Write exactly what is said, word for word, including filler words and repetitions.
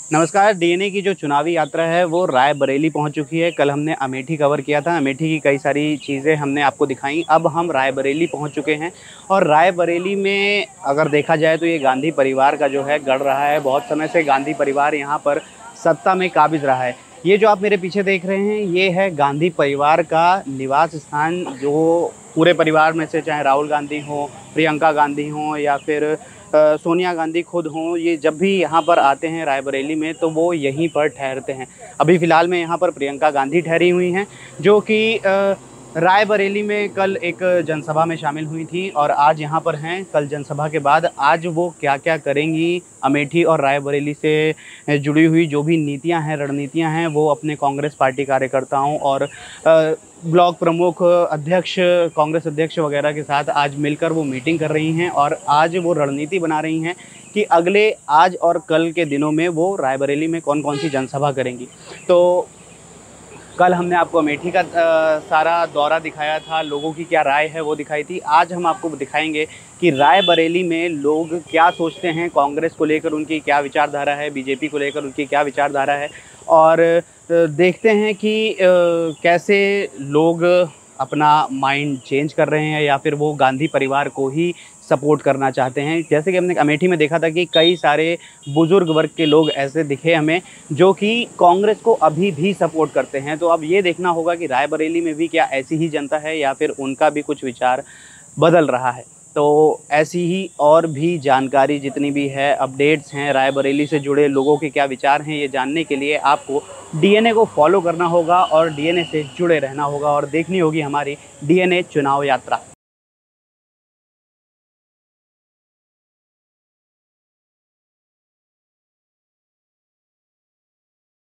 नमस्कार। डीएनए की जो चुनावी यात्रा है वो रायबरेली पहुंच चुकी है। कल हमने अमेठी कवर किया था, अमेठी की कई सारी चीज़ें हमने आपको दिखाई। अब हम रायबरेली पहुंच चुके हैं और रायबरेली में अगर देखा जाए तो ये गांधी परिवार का जो है गढ़ रहा है। बहुत समय से गांधी परिवार यहाँ पर सत्ता में काबिज रहा है। ये जो आप मेरे पीछे देख रहे हैं ये है गांधी परिवार का निवास स्थान, जो पूरे परिवार में से चाहे राहुल गांधी हों, प्रियंका गांधी हों या फिर अ, सोनिया गांधी खुद हों, ये जब भी यहाँ पर आते हैं रायबरेली में तो वो यहीं पर ठहरते हैं। अभी फ़िलहाल में यहाँ पर प्रियंका गांधी ठहरी हुई हैं, जो कि अ, रायबरेली में कल एक जनसभा में शामिल हुई थी और आज यहाँ पर हैं। कल जनसभा के बाद आज वो क्या-क्या करेंगी, अमेठी और रायबरेली से जुड़ी हुई जो भी नीतियाँ हैं, रणनीतियाँ हैं, वो अपने कांग्रेस पार्टी कार्यकर्ताओं और अ, ब्लॉक प्रमुख, अध्यक्ष, कांग्रेस अध्यक्ष वगैरह के साथ आज मिलकर वो मीटिंग कर रही हैं और आज वो रणनीति बना रही हैं कि अगले आज और कल के दिनों में वो रायबरेली में कौन-कौन सी जनसभा करेंगी। तो कल हमने आपको अमेठी का अ, सारा दौरा दिखाया था, लोगों की क्या राय है वो दिखाई थी। आज हम आपको दिखाएँगे कि रायबरेली में लोग क्या सोचते हैं, कांग्रेस को लेकर उनकी क्या विचारधारा है, बीजेपी को लेकर उनकी क्या विचारधारा है और अ, देखते हैं कि अ, कैसे लोग अपना माइंड चेंज कर रहे हैं या फिर वो गांधी परिवार को ही सपोर्ट करना चाहते हैं। जैसे कि हमने अमेठी में देखा था कि कई सारे बुज़ुर्ग वर्ग के लोग ऐसे दिखे हमें जो कि कांग्रेस को अभी भी सपोर्ट करते हैं। तो अब ये देखना होगा कि रायबरेली में भी क्या ऐसी ही जनता है या फिर उनका भी कुछ विचार बदल रहा है। तो ऐसी ही और भी जानकारी जितनी भी है, अपडेट्स हैं रायबरेली से जुड़े लोगों के क्या विचार हैं, ये जानने के लिए आपको डीएनए को फॉलो करना होगा और डीएनए से जुड़े रहना होगा और देखनी होगी हमारी डीएनए चुनाव यात्रा।